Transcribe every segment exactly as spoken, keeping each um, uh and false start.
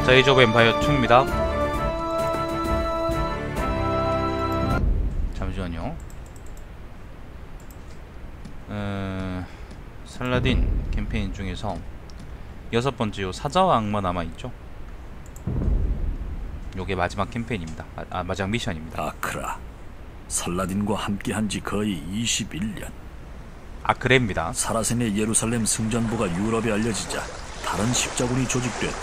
자, 에이지 오브 엠파이어 이입니다. 잠시만요. 어... 살라딘 캠페인 중에서 여섯 번째 요 사자와 악마 남아있죠? 요게 마지막 캠페인입니다. 아, 아 마지막 미션입니다. 아크라, 살라딘과 함께한 지 거의 이십일 년. 아크레입니다. 사라센의 예루살렘 승전보가 유럽에 알려지자 다른 십자군이 조직됐다.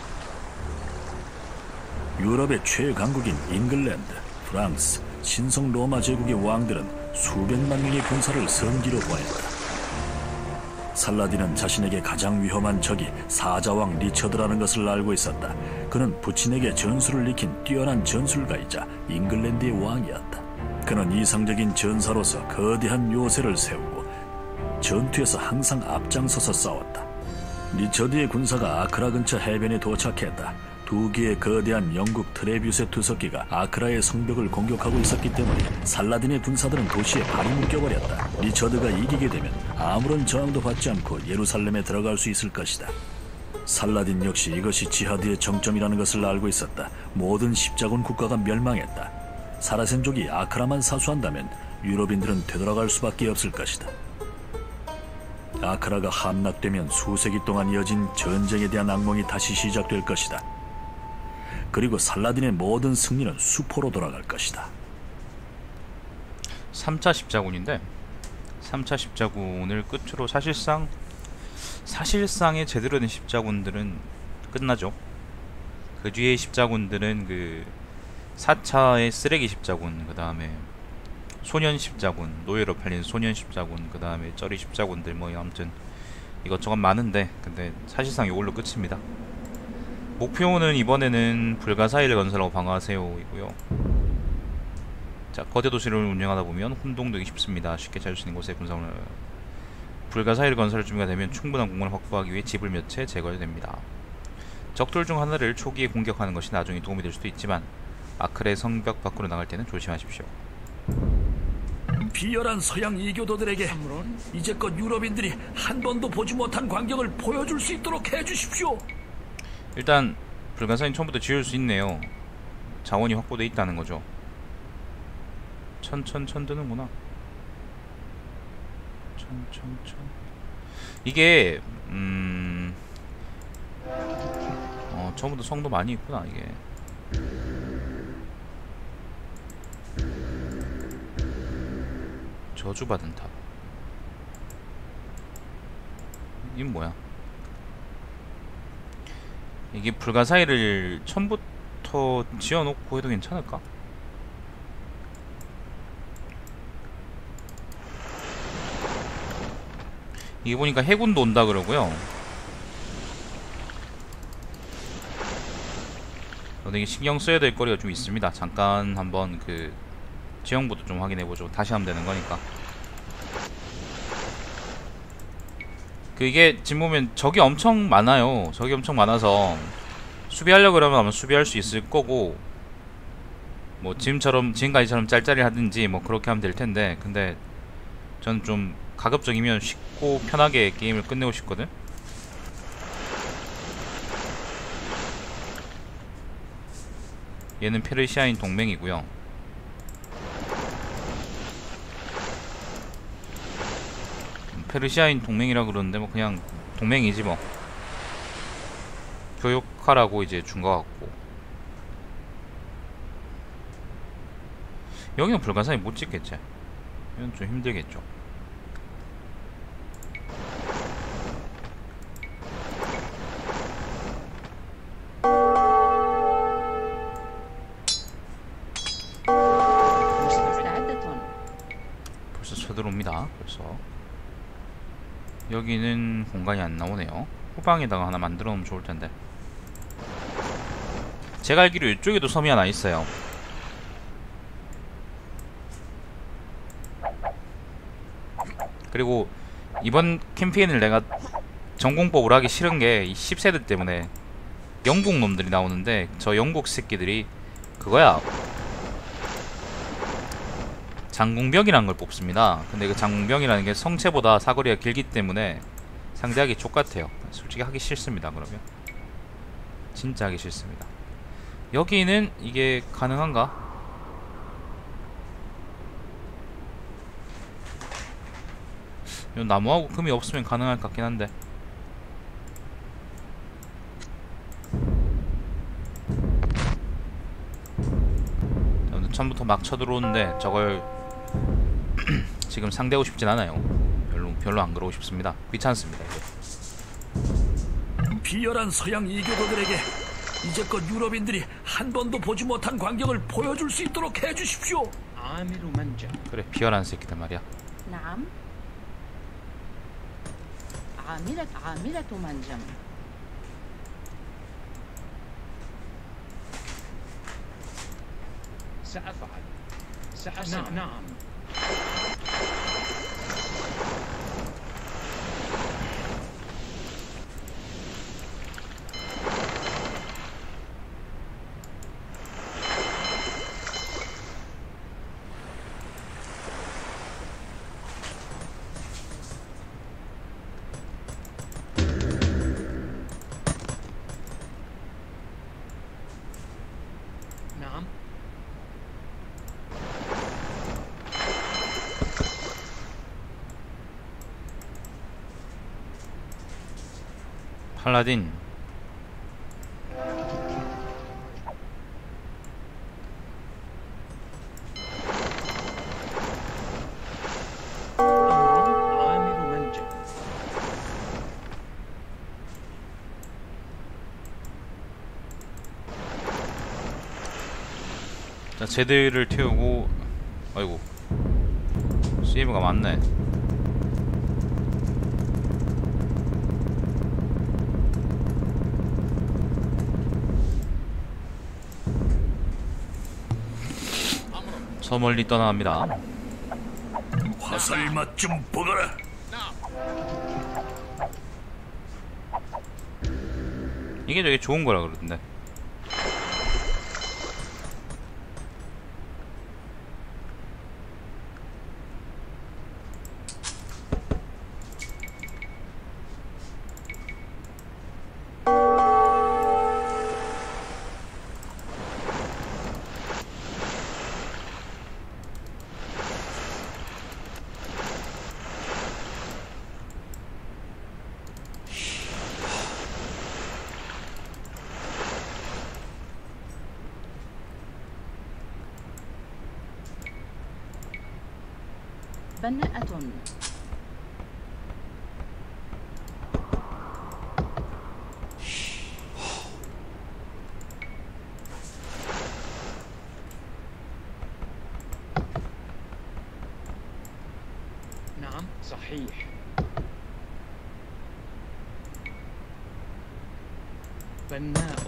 유럽의 최강국인 잉글랜드, 프랑스, 신성 로마 제국의 왕들은 수백만 명의 군사를 성기로 보냈다. 살라딘은 자신에게 가장 위험한 적이 사자왕 리처드라는 것을 알고 있었다. 그는 부친에게 전술을 익힌 뛰어난 전술가이자 잉글랜드의 왕이었다. 그는 이상적인 전사로서 거대한 요새를 세우고 전투에서 항상 앞장서서 싸웠다. 리처드의 군사가 아크라 근처 해변에 도착했다. 두 개의 거대한 영국 트레뷰세 투석기가 아크라의 성벽을 공격하고 있었기 때문에 살라딘의 군사들은 도시에 발이 묶여버렸다. 리처드가 이기게 되면 아무런 저항도 받지 않고 예루살렘에 들어갈 수 있을 것이다. 살라딘 역시 이것이 지하드의 정점이라는 것을 알고 있었다. 모든 십자군 국가가 멸망했다. 사라센족이 아크라만 사수한다면 유럽인들은 되돌아갈 수밖에 없을 것이다. 아크라가 함락되면 수세기 동안 이어진 전쟁에 대한 악몽이 다시 시작될 것이다. 그리고 살라딘의 모든 승리는 수포로 돌아갈 것이다. 삼 차 십자군인데 삼 차 십자군을 끝으로 사실상 사실상의 제대로 된 십자군들은 끝나죠. 그 뒤에 십자군들은 그 사 차의 쓰레기 십자군, 그 다음에 소년 십자군, 노예로 팔린 소년 십자군, 그 다음에 쩌리 십자군들, 뭐 아무튼 이것저것 많은데, 근데 사실상 이걸로 끝입니다. 목표는 이번에는 불가사의를 건설하고 방어하세요이고요. 자, 거대 도시를 운영하다 보면 혼동되기 쉽습니다. 쉽게 찾을 수 있는 곳에 군사를 불가사의를 건설할 준비가 되면 충분한 공간을 확보하기 위해 집을 몇 채 제거해야 됩니다. 적들 중 하나를 초기에 공격하는 것이 나중에 도움이 될 수도 있지만 아크레 성벽 밖으로 나갈 때는 조심하십시오. 비열한 서양 이교도들에게 이제껏 유럽인들이 한 번도 보지 못한 광경을 보여줄 수 있도록 해주십시오. 일단 불가사의는 처음부터 지을 수 있네요. 자원이 확보돼 있다는 거죠. 천천천 드는구나. 천천천. 이게 음... 어, 처음부터 성도 많이 있구나 이게. 저주받은 탑. 이건 뭐야? 이게 불가사의를 처음부터 지어놓고 해도 괜찮을까? 이게 보니까 해군도 온다 그러고요. 되게 신경 써야 될 거리가 좀 있습니다. 잠깐 한번 그 지형부도 좀 확인해보죠. 다시 하면 되는 거니까. 그 이게 지금 보면 적이 엄청 많아요. 적이 엄청 많아서 수비하려고 그러면 아마 수비할 수 있을 거고, 뭐 지금처럼 지금까지처럼 짤짤이 하든지 뭐 그렇게 하면 될 텐데, 근데 저는 좀 가급적이면 쉽고 편하게 게임을 끝내고 싶거든. 얘는 페르시아인 동맹이고요. 페르시아인 동맹이라 그러는데 뭐 그냥 동맹이지 뭐. 교육하라고 이제 준 것 같고. 여기는 불가사의 못 찍겠지. 이건 좀 힘들겠죠. 벌써 쳐들어옵니다. 벌써. 여기는 공간이 안 나오네요. 후방에다가 하나 만들어 놓으면 좋을 텐데. 제가 알기로 이쪽에도 섬이 하나 있어요. 그리고 이번 캠페인을 내가 전공법으로 하기 싫은 게 이 십 세대 때문에 영국 놈들이 나오는데, 저 영국 새끼들이 그거야, 장궁병이라는 걸 뽑습니다. 근데 그 장궁병이라는 게 성체보다 사거리가 길기 때문에 상대하기 족같아요. 솔직히 하기 싫습니다. 그러면 진짜 하기 싫습니다. 여기는 이게 가능한가? 요 나무하고 금이 없으면 가능할 것 같긴 한데. 처음부터 막 쳐들어오는데 저걸 지금 상대하고 싶진 않아요. 별로 별로 안 그러고 싶습니다. 귀찮습니다. 이제. 비열한 서양 이교도들에게 이제껏 유럽인들이 한 번도 보지 못한 광경을 보여줄 수 있도록 해주십시오. عامل منجم. 그래, 비열한 새끼들 말이야. نعم. عاملة عاملة منجم. سأفعل. سأصنع. نعم. نعم. 팔라딘. عامل منجم. 자, 제드를 태우고. 아이고, 세이브가 많네. 저 멀리 떠나갑니다. 화살 맛 좀 보거라. 이게 되게 좋은 거라 그러던데. بناءة. نعم صحيح. بناء.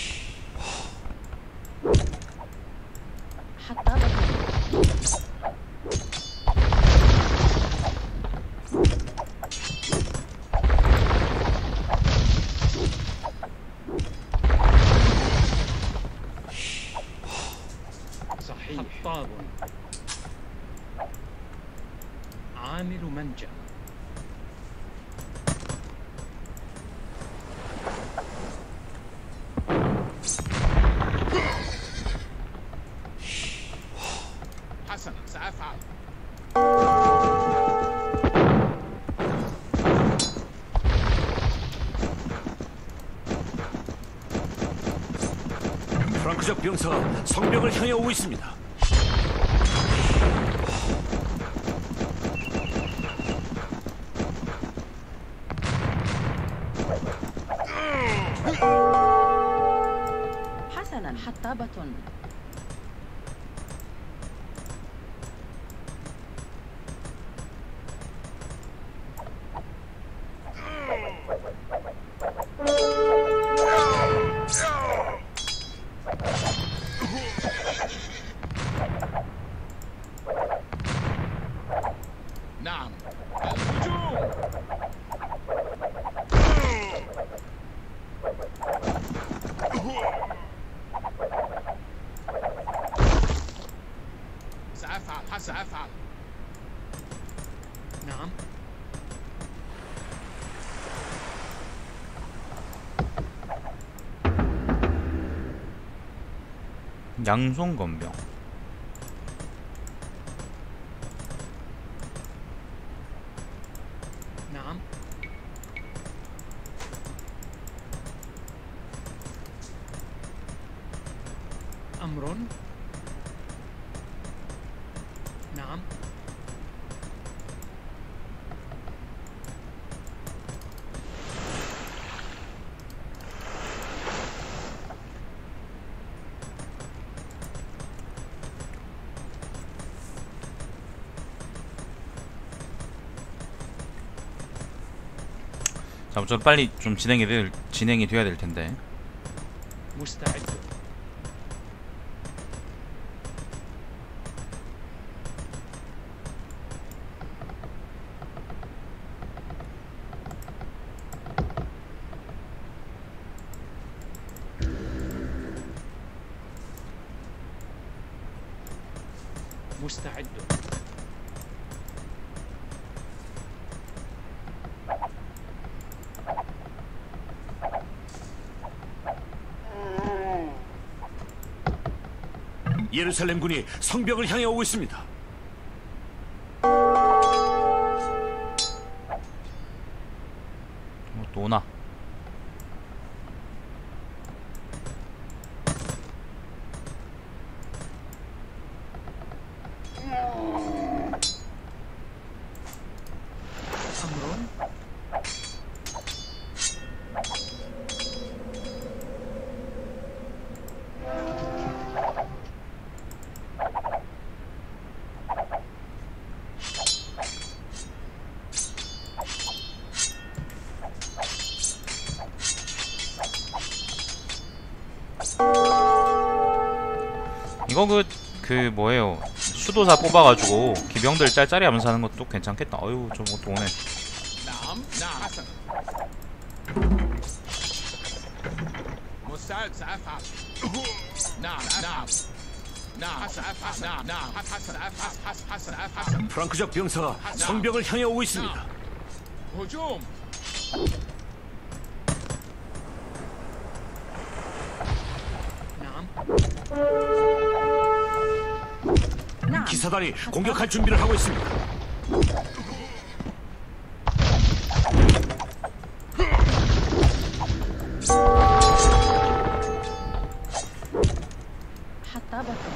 حطابة. صحيح. حطاب. عامل منجم. حسنا سأفعل. 프랑크적 병사가 성벽을 향해 오고 있습니다. حسنا. حطابة. نعم. الهجوم. 양손건병. نعم. أمر. نعم. 자, 우선 빨리 좀 진행이 될 진행이 돼야 될 텐데. مستعد. مستعد. 예루살렘 군이 성벽을 향해 오고 있습니다. 뭐 또 오나? أمر. 이거 그, 그 뭐예요, 수도사 뽑아가지고 기병들 짤짤이 하면서 하는 것도 괜찮겠다. 어휴, 저 뭐 또 오네. نعم. نعم. حسنا. مستعد. سأفعل. نعم. نعم. نعم. سأفعل. نعم. نعم. حسنا. حسنا. حسنا. حسنا. 프랑크적 병사가 성벽을 향해 오고 있습니다. هجوم. نعم. نعم. 기사단이 공격할 준비를 하고 있습니다. حتى بطن.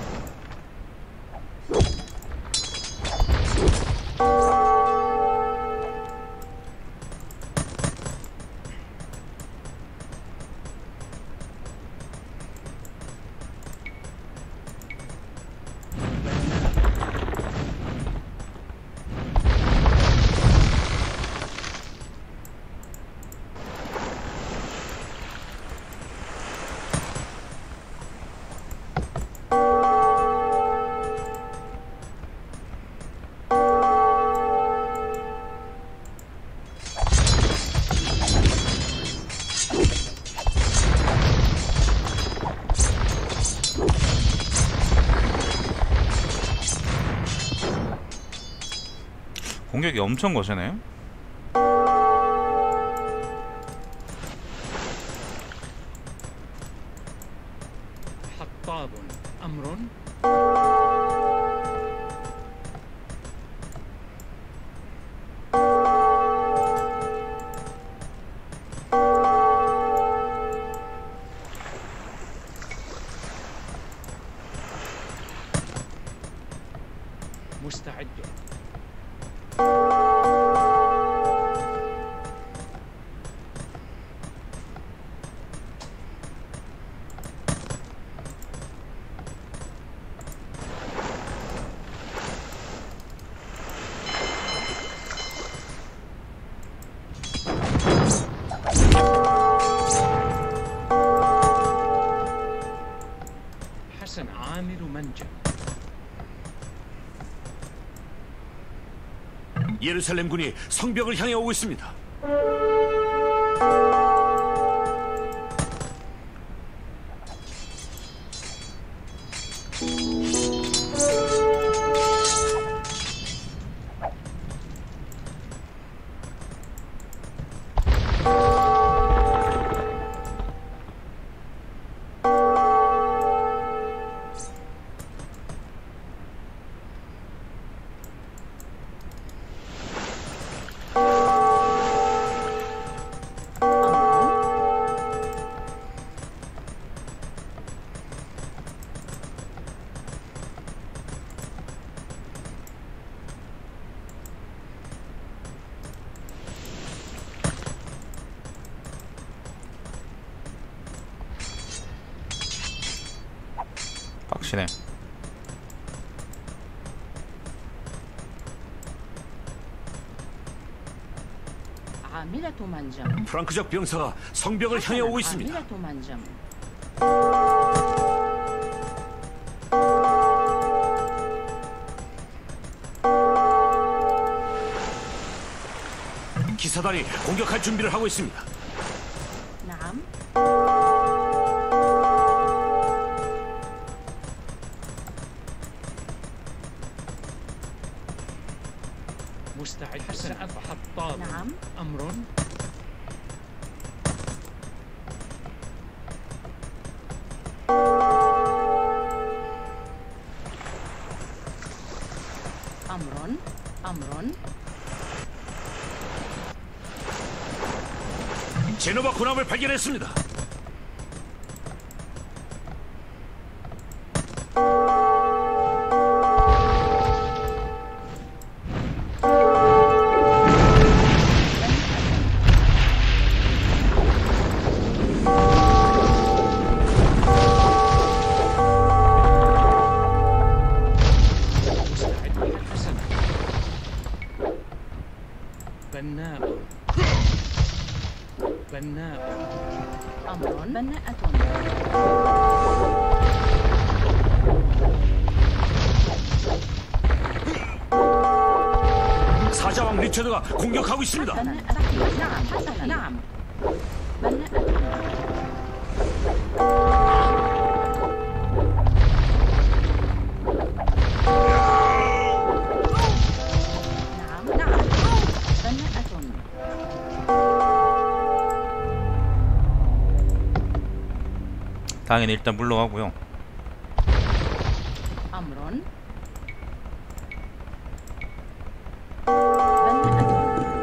공격이 엄청 거세네요. حطاب. أمر. مستعد. حسن. عامل منجم. 예루살렘 군이 성벽을 향해 오고 있습니다. 확실해. عاملة منجم. 프랑크적 병사가 성벽을 향해 오고 있습니다. عاملة منجم. 기사단이 공격할 준비를 하고 있습니다. نعم. مستعد حطاب. نعم. أمر. أمر. أمر. 제노바 군함을 발견했습니다. بناء. بناء. أمر. بناءة. 사자왕 리처드가 공격하고 있습니다. بناءة. نعم. حسنا. نعم. بناءة. نعم. نعم. بناءة. 당연히 일단 물러가고요. أمر. بناءة.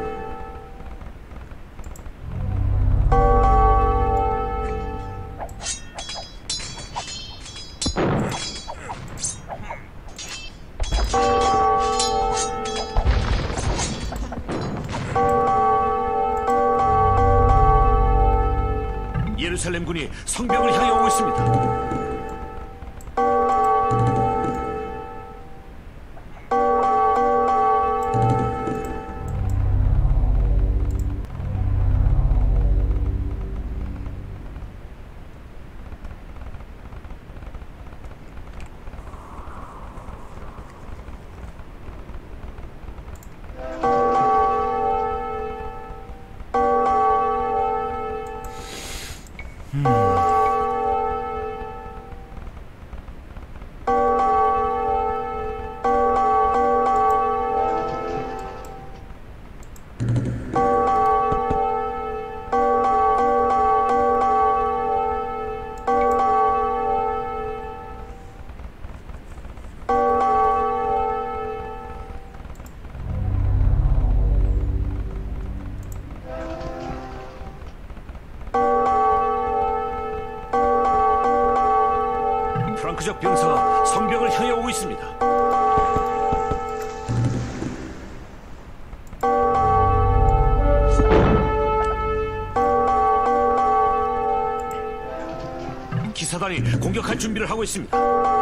예루살렘 군이 성벽을 향해 오고 있습니다. 프랑크적 병사가 성벽을 향해 오고 있습니다. 기사단이 공격할 준비를 하고 있습니다.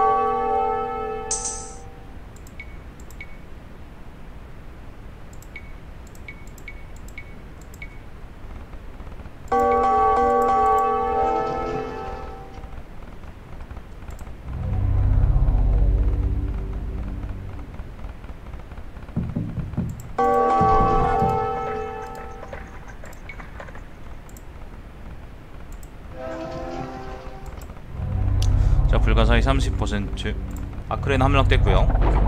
자, 불가사의 삼십 퍼센트. 아크렌 함락됐고요.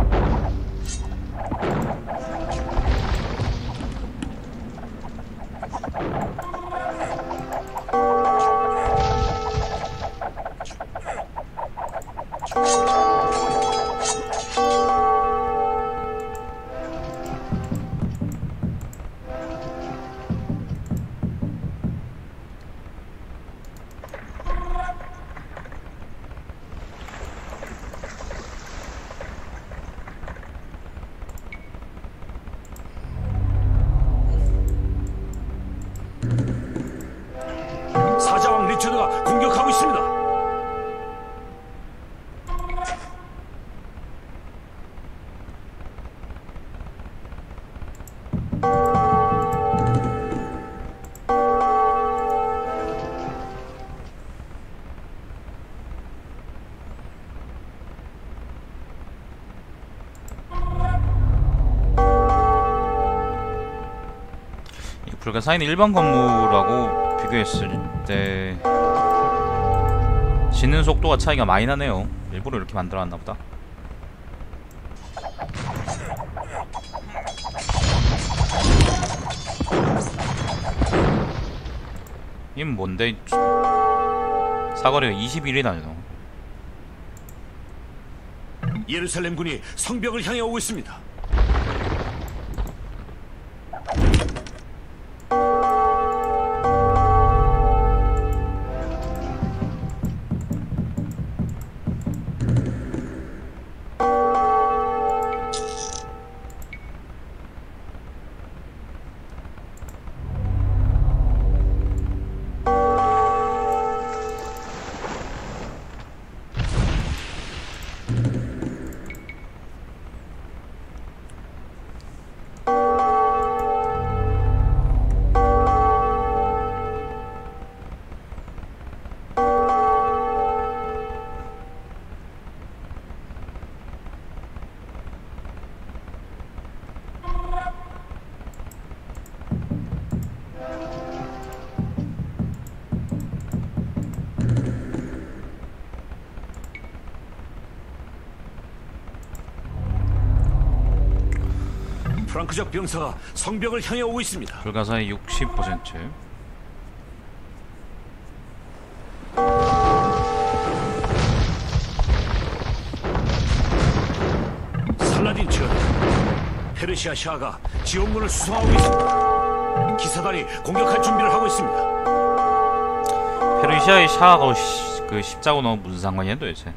불가사의는 일반 건물하고 비교했을 때 짓는 속도가 차이가 많이 나네요. 일부러 이렇게 만들어놨나 보다. 이건 뭔데? 사거리가 이십일이나요. 예루살렘 군이 성벽을 향해 오고 있습니다. 프랑크적 병사가 성벽을 향해 오고 있습니다. 불가사의 육십 퍼센트. 살라딘 전 페르시아 샤가 지원군을 수송하고 있습니다. 기사단이 공격할 준비를 하고 있습니다. 페르시아의 샤하고 시, 그 십자군하고 무슨 상관이야 도대체?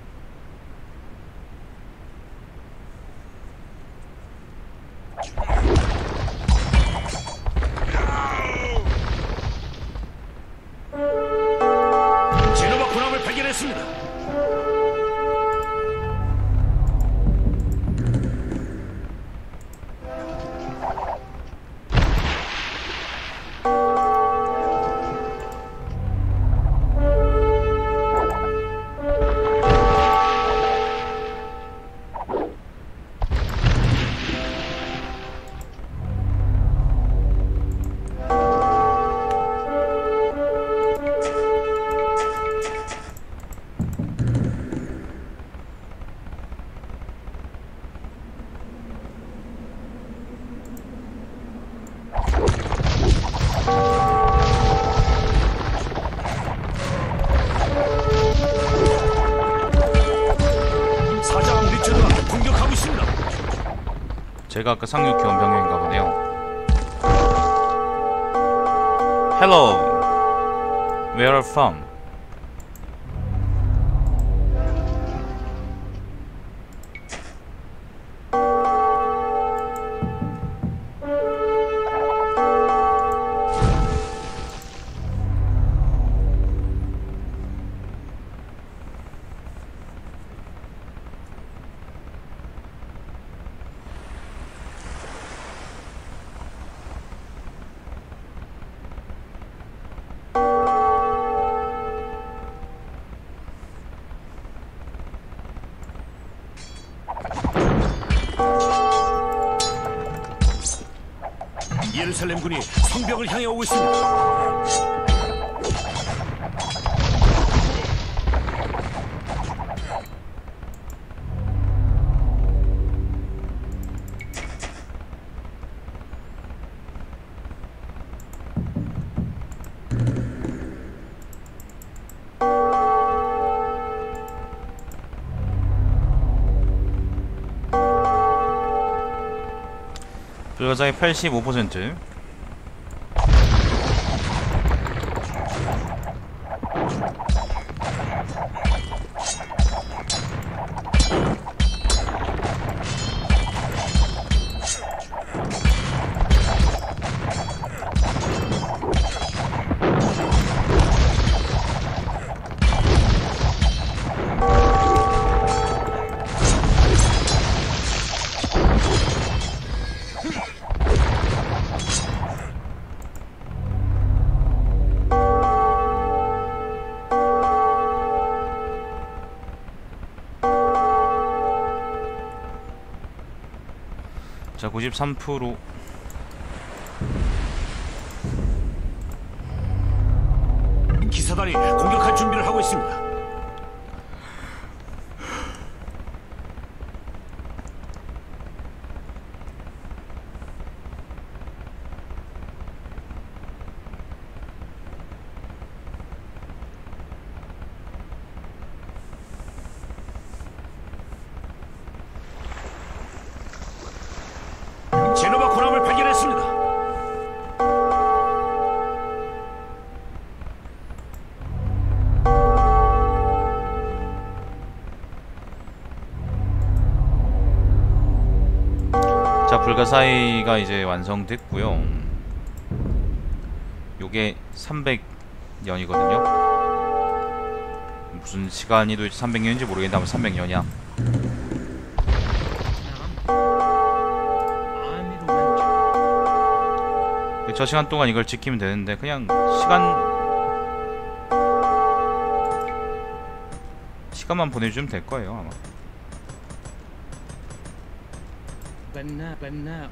제노바 군함을 발견했습니다. 사자왕 리처드가 공격하고 있습니다. 제가 아까 상륙해온 병력인가 보네요. Hello, where are you from? 예루살렘 군이 성벽을 향해 오고 있습니다. 불가사의 팔십오 퍼센트. 자, 구십삼 퍼센트. 군단이 공격할 준비를 하고 있습니다. 제노바 군함을 발견했습니다. 자, 불가사의가 이제 완성됐고요. 요게 삼백 년이거든요. 무슨 시간이 도대체 삼백 년인지 모르겠는데 아마 삼백 년이야. 저 시간 동안 이걸 지키면 되는데 그냥 시간 시간만 보내주면 될 거예요 아마. بناء بناء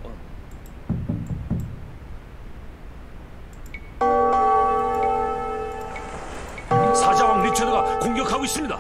사자왕 리처드가 공격하고 있습니다.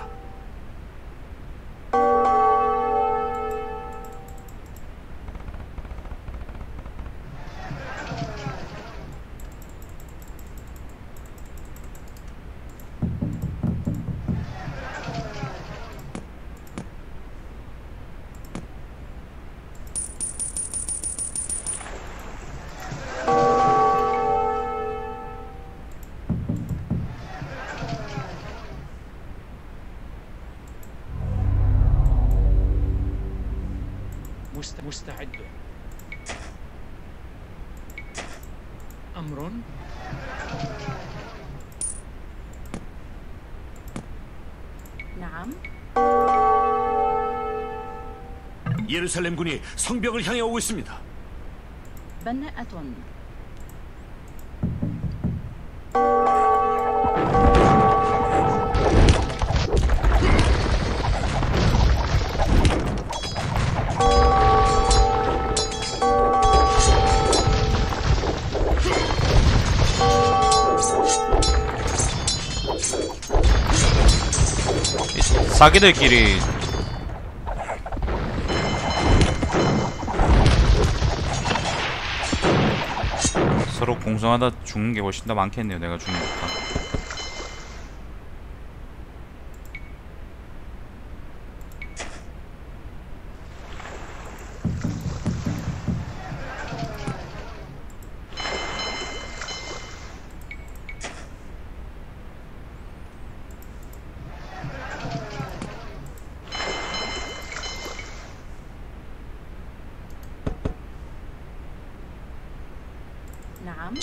مست- مستعد أمر نعم. 예루살렘 군이 성벽을 향해 오고 있습니다. بناءة. 사기들끼리 서로 공성하다 죽는 게 훨씬 더 많겠네요. 내가 죽는 것보다. نعم.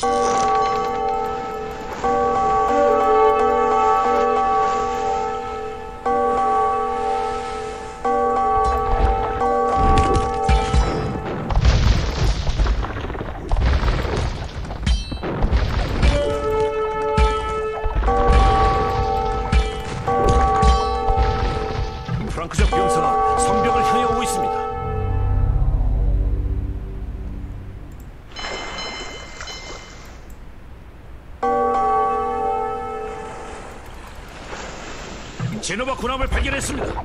프랑크적 병사가 성벽을 향해 오고 있습니다. 제노바 군함을 발견했습니다.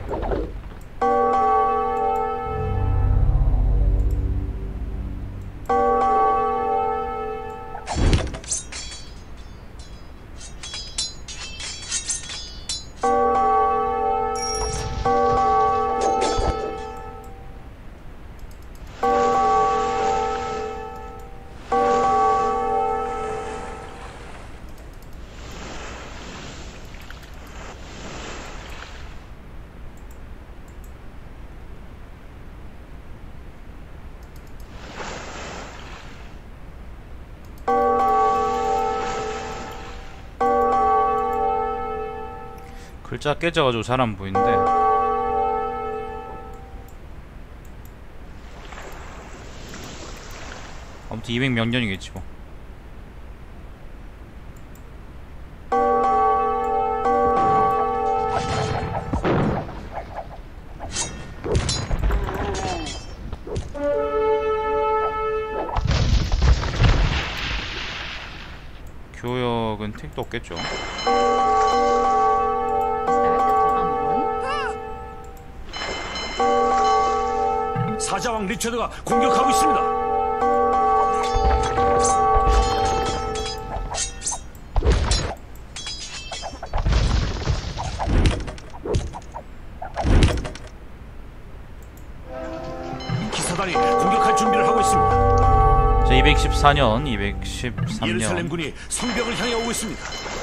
글자 깨져가지고 잘 안 보이는데 아무튼 이백 몇 년이겠지 뭐. 교역은 택도 없겠죠. استعد أمر. 사자왕 리처드가 공격하고 있습니다. 기사단이 공격할 준비를 하고 있습니다. 자, 이백십사 년, 이백십삼 예루살렘 년. 군이 성벽을 향해 오고 있습니다.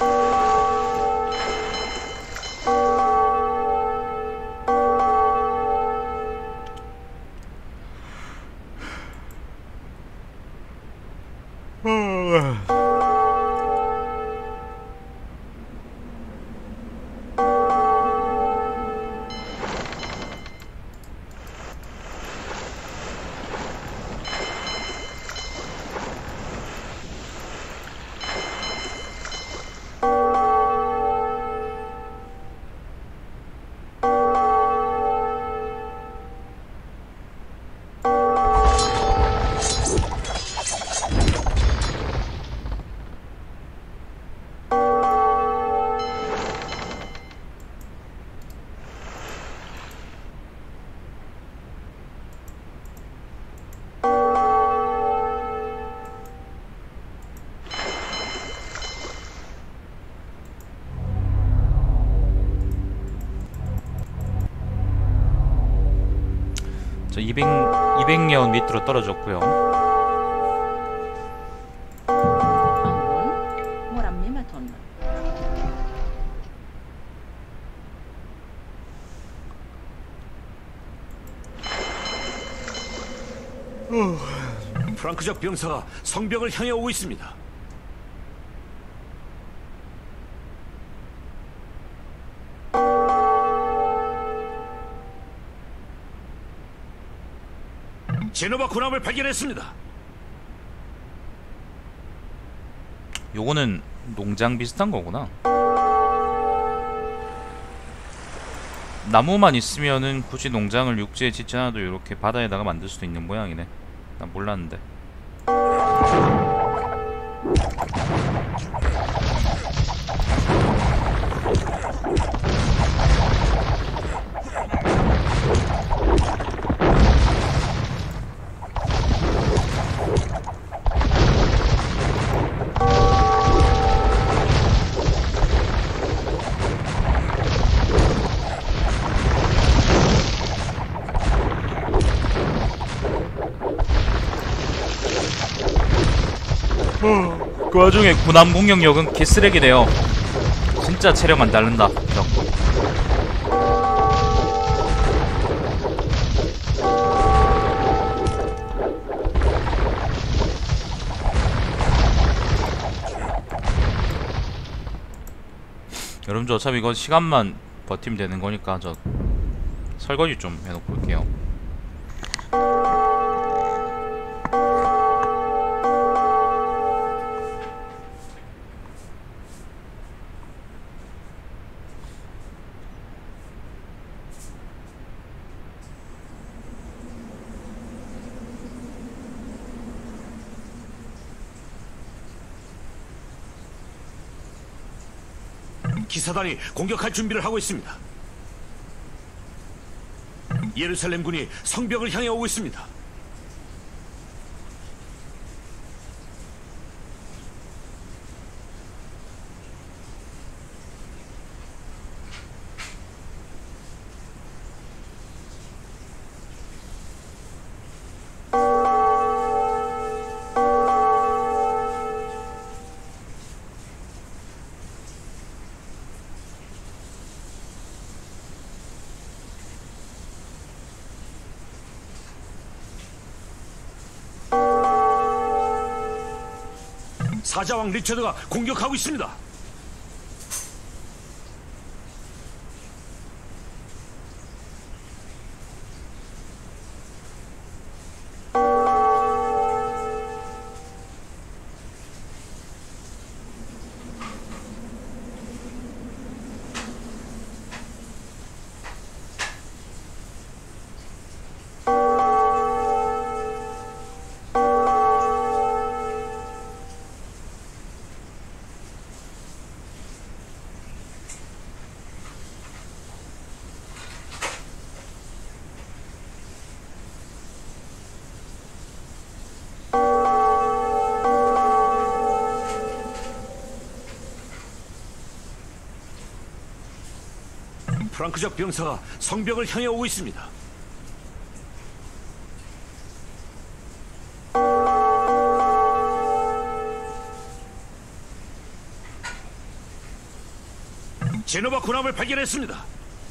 자, 이백, 이백 년 밑으로 떨어졌고요. أمر مرممة. 프랑크적 병사가 성벽을 향해 오고 있습니다. 제노바 군함을 발견했습니다. 요거는 농장 비슷한 거구나. 나무만 있으면은 굳이 농장을 육지에 짓지 않아도 이렇게 바다에다가 만들 수도 있는 모양이네. 난 몰랐는데. 그 와중에 군함 공격력은 개쓰레기네요. 진짜 체력만 다른다. 적. 여러분들 어차피 이거 시간만 버티면 되는 거니까 저 설거지 좀 해놓고 올게요. 기사단이 공격할 준비를 하고 있습니다. 예루살렘 군이 성벽을 향해 오고 있습니다. 사자왕 리처드가 공격하고 있습니다. 프랑크적 병사가 성벽을 향해 오고 있습니다. 제노바 군함을 발견했습니다.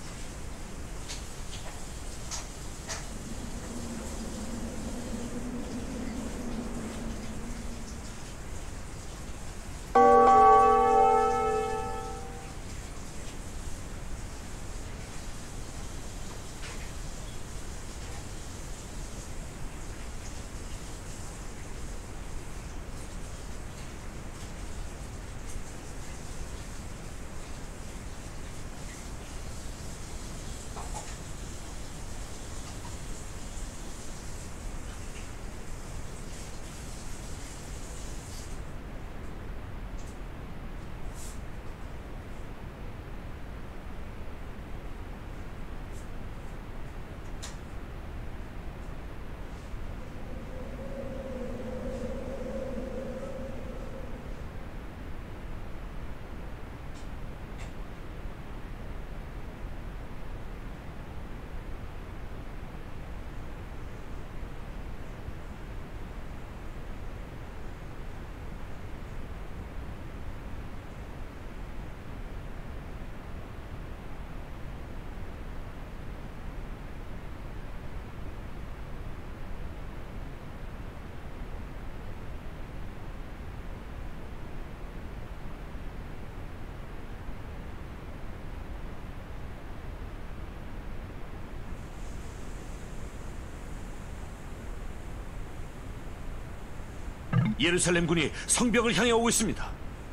예루살렘 군이 성벽을 향해 오고 있습니다.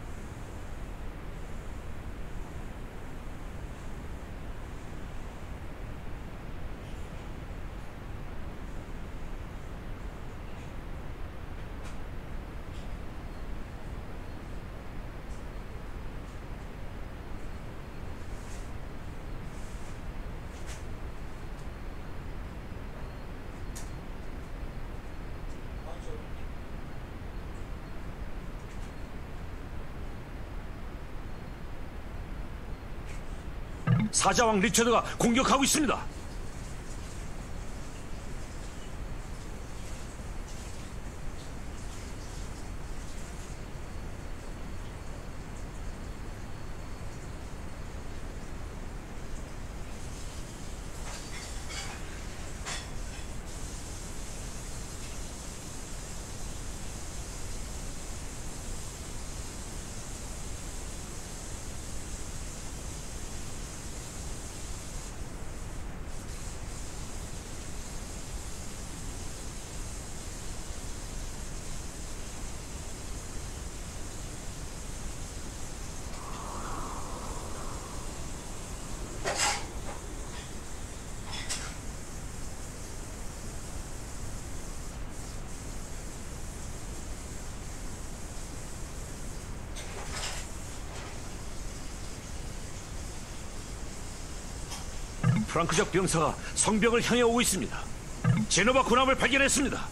사자왕 리처드가 공격하고 있습니다. 프랑크적 병사가 성벽을 향해 오고 있습니다. 제노바 군함을 발견했습니다.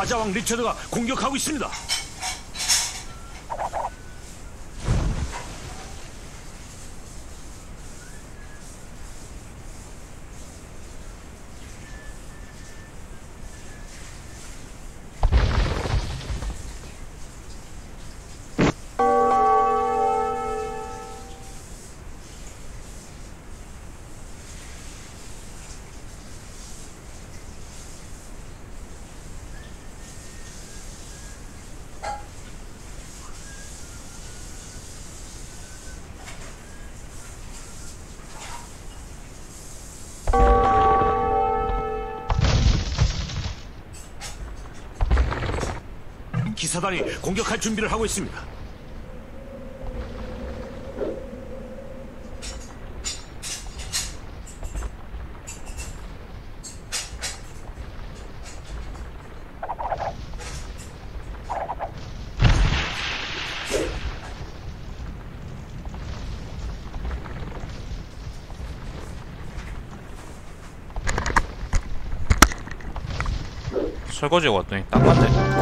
사자왕 리처드가 공격하고 있습니다. 기사단이 공격할 준비를 하고 있습니다. 설거지가 왔더니 딱 맞네.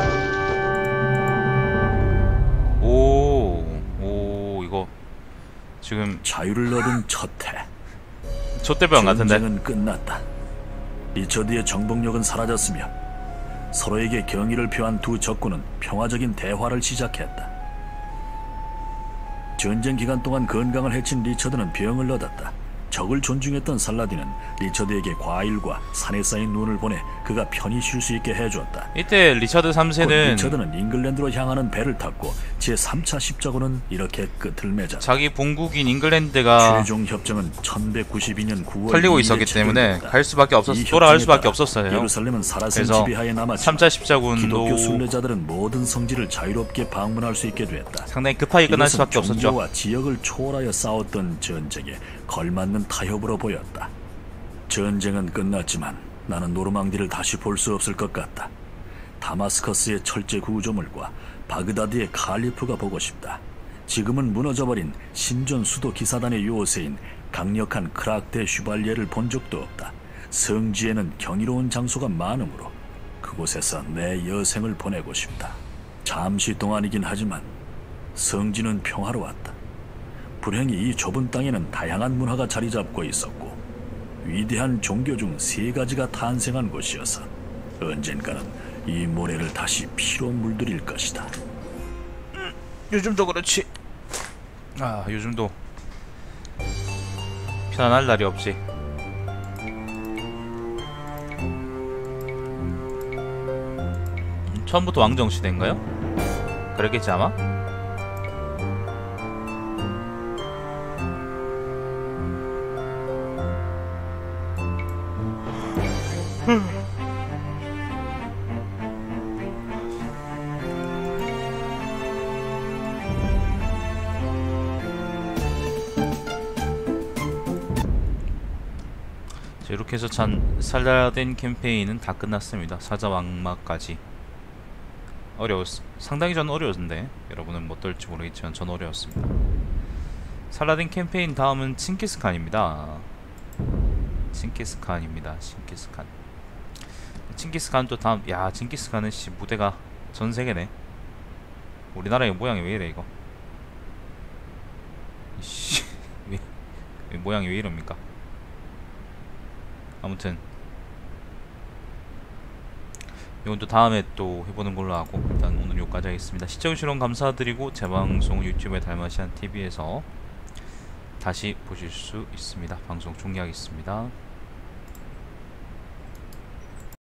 오, 오, 이거 지금 자유를 얻은 첫 해. 촛대병 같은데. 전쟁은 끝났다. 리처드의 정복력은 사라졌으며 서로에게 경의를 표한 두 적군은 평화적인 대화를 시작했다. 전쟁 기간 동안 건강을 해친 리처드는 병을 얻었다. 적을 존중했던 살라딘은 리처드에게 과일과 산에 쌓인 눈을 보내 그가 편히 쉴 수 있게 해줬다. 이때 리처드 삼 세는 리처드는 잉글랜드로 향하는 배를 탔고 제삼 차 십자군은 이렇게 끝을 맺었다. 자기 본국인 잉글랜드가 최종 협정은 천백구십이 년 구월 털리고 있었기 때문에 갈 수밖에 없었 돌아갈 수밖에 없었어요. 예루살렘은 사라센 그래서 지배하에 남았지만 삼 차 십자군도 기독교 순례자들은 모든 성지를 자유롭게 방문할 수 있게 됐다. 상당히 급하게 끝날 수밖에 없었죠. 종교와 지역을 초월하여 싸웠던 전쟁에 걸맞는 타협으로 보였다. 전쟁은 끝났지만 나는 노르망디를 다시 볼 수 없을 것 같다. 다마스커스의 철제 구조물과 바그다드의 칼리프가 보고 싶다. 지금은 무너져버린 신전 수도 기사단의 요새인 강력한 크락대 슈발리에를 본 적도 없다. 성지에는 경이로운 장소가 많으므로 그곳에서 내 여생을 보내고 싶다. 잠시 동안이긴 하지만 성지는 평화로웠다. 불행히 이 좁은 땅에는 다양한 문화가 자리 잡고 있었고 위대한 종교 중 세 가지가 탄생한 곳이어서 언젠가는 이 모래를 다시 피로 물들일 것이다. 요즘도 그렇지. 아, 요즘도 편안할 날이 없지. 처음부터 왕정시대인가요? 그랬겠지 아마? 자, 이렇게 해서 참 살라딘 캠페인은 다 끝났습니다. 사자 왕마까지. 어려웠, 상당히 전 어려웠는데 여러분은 뭐 어떨지 모르겠지만 전 어려웠습니다. 살라딘 캠페인 다음은 칭기스칸입니다. 칭기스칸입니다. 칭기스칸. 칭기스칸 또 다음. 야, 칭기스칸은 씨 무대가 전 세계네. 우리나라의 모양이 왜 이래 이거? 씨, 왜, 왜 모양이 왜 이럽니까? 아무튼 이건 또 다음에 또 해보는 걸로 하고 일단 오늘 여기까지 하겠습니다. 시청해주시면 감사드리고 제 방송 유튜브에 달마시안 티비에서 다시 보실 수 있습니다. 방송 종료하겠습니다.